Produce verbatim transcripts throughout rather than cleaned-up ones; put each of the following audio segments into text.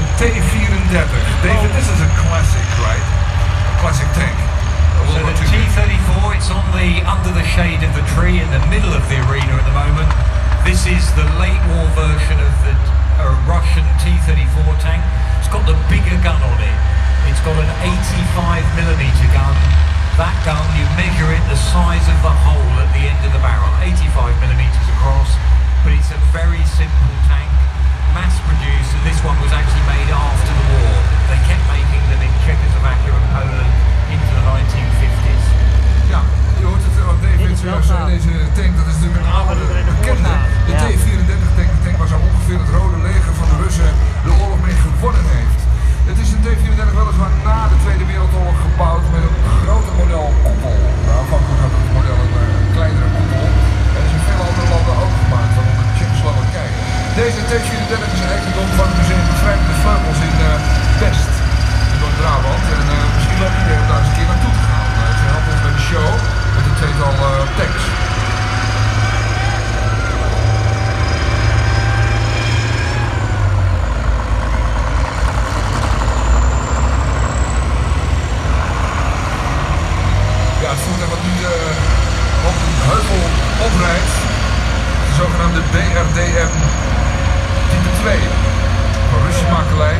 T vierendertig. David, this is a classic, right? A classic tank. So the T thirty-four, it's on the under the shade of the tree in the middle of the arena at the moment. This is the late war version of the uh, Russian T thirty-four tank. It's got the bigger gun on it. It's got an eighty-five millimeter gun. That gun, you measure it the size of the hole at the end of the barrel, eighty-five millimeters across. But it's a very simple tank, mass produced, and this one was actually made after the war. They kept making them in Czechoslovakia and Poland into the nineteen fifties. Ja, je hoort het wat David zojuist zei, deze tank, dat is natuurlijk een oude bekende. De T vierendertig tank, de tank waar zo ongeveer het Rode Leger van de Russen de oorlog mee gewonnen heeft. Het is een T vierendertig weliswaar na de Tweede Wereldoorlog gebouwd met een grote model koepel. Nou, aanvankelijk had het model een, een kleinere koepel. En er zijn veel andere landen ook gemaakt, waaronder Tsjechoslowakije. Deze T vierendertig is een eigendom van het Museum Bevrijdende Vleugels in uh, Best, in Noord-Brabant. En uh, misschien leuk idee om daar eens een keer naartoe te gaan. Uh, ze helpen ons bij de show met een tweetal uh, tanks. Ja, het voertuig wat nu uh, op een heuvel oprijdt, de zogenaamde B R D M type twee van Russische makelij.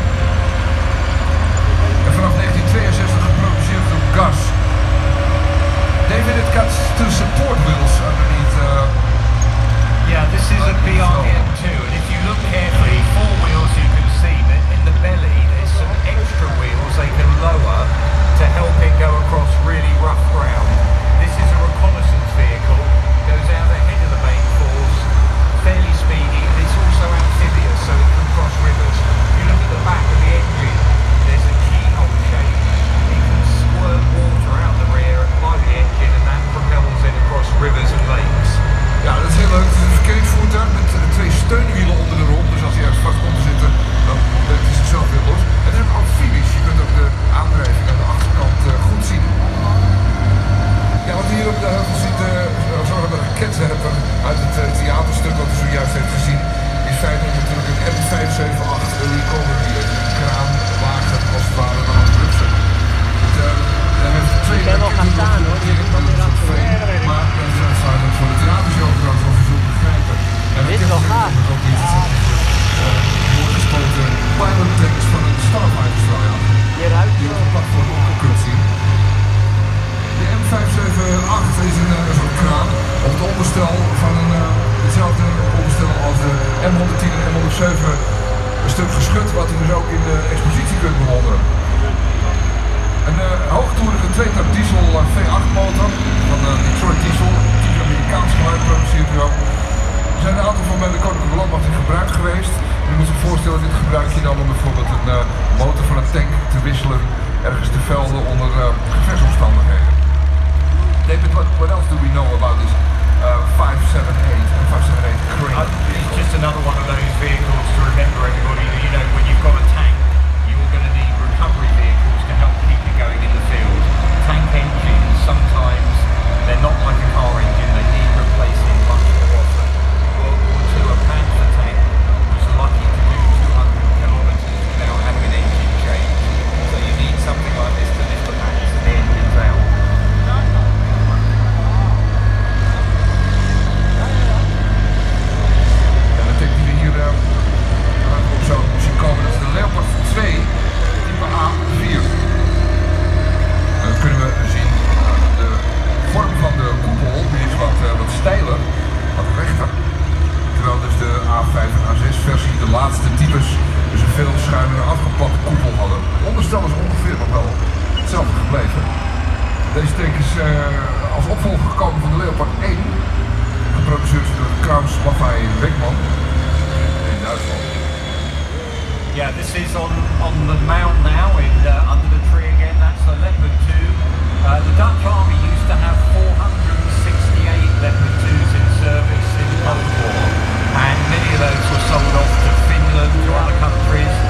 En vanaf negentien tweeënzestig geproduceerd door Gas. David, it got two support wheels underneath. Uh, yeah, this is a B R D M two, and if you look carefully, four wheels you can see that in the belly there's some extra wheels they can lower to help it go across really rough ground. This is a reconnaissance vehicle, goes out ahead of the main force, fairly speedy, and it's also amphibious, so it can cross rivers. If you look at the back of the engine, there's a keyhole shape. It can squirt water out the rear by the engine, and that propels it across rivers and lakes. Ja, dat is heel leuk. Het is een verkenningsvoertuig met twee steunwielen onder de romp, dus als hij ergens vast komt te zitten, dan werkt hij zichzelf weer los. Het is ook amfibisch, je kunt ook de aandrijving aan de achterkant uh, goed zien. Ja, wat hier op de heuvel ziet, uh, zorgen dat een raketwerper uit het uh, theaterstuk wat u zojuist heeft gezien, is feitelijk natuurlijk een M vijf zeven acht recovery, een kraanwagen als het ware van het Russen. Het uh, heeft twee raketten maar dat is uiteindelijk voor de theatershow trouwens, als u zult begrijpen. En dit is wel gaaf. Doorgespoten pilot tanks van een Starfighter Destroyer. Hieruit. Die op het platform ook kunt zien. De M vijf zeven acht is een uh, soort kraan op het onderstel van een, uh, hetzelfde onderstel als de M honderdtien en M honderdzeven. Een stuk geschut wat u dus ook in de expositie kunt bewonderen. Een uh, hoogtoerige twee-tak diesel uh, V acht motor van uh, Detroit Diesel, die Amerikaans geluid produceert u ook. Er zijn een aantal van bij de Koninklijke Landmacht in gebruik geweest. U moet zich voorstellen, dit gebruik je dan om bijvoorbeeld een uh, motor van een tank te wisselen ergens te velden onder uh, gevechtsomstandigheden. David, what, what else do we know about this uh, five seven eight and five seven eight crane? Uh, it's just another one of those vehicles to remember everybody. You know, when you've got a tank, you're going to need recovery vehicles to help keep it going in the field. Tank engines, sometimes, they're not like a car engine, they need replacing much more often. World War Two, a Panther tank was lucky to do two hundred kilometers without having an engine change. So you need something like this to lift the pants and the engines out. En de tank die we hier uh, op zo zien komen, dat is de Leopard twee, type A vier. En dat kunnen we zien. De vorm van de koepel die is wat, uh, wat steiler, wat rechter. Terwijl dus de A vijf en A zes versie, de laatste types, dus een veel schuinere afgeplatte koepel hadden. Het onderstel is ongeveer nog wel hetzelfde gebleven. Deze tank is uh, als opvolger gekomen van de Leopard één, geproduceerd door Kraus Maffei Beckman in Duitsland. Yeah, this is on, on the mount now, in, uh, under the tree again. That's the Leopard two. Uh, the Dutch Army used to have four hundred sixty-eight Leopard twos in service in the Cold War, and many of those were sold off to Finland, to other countries.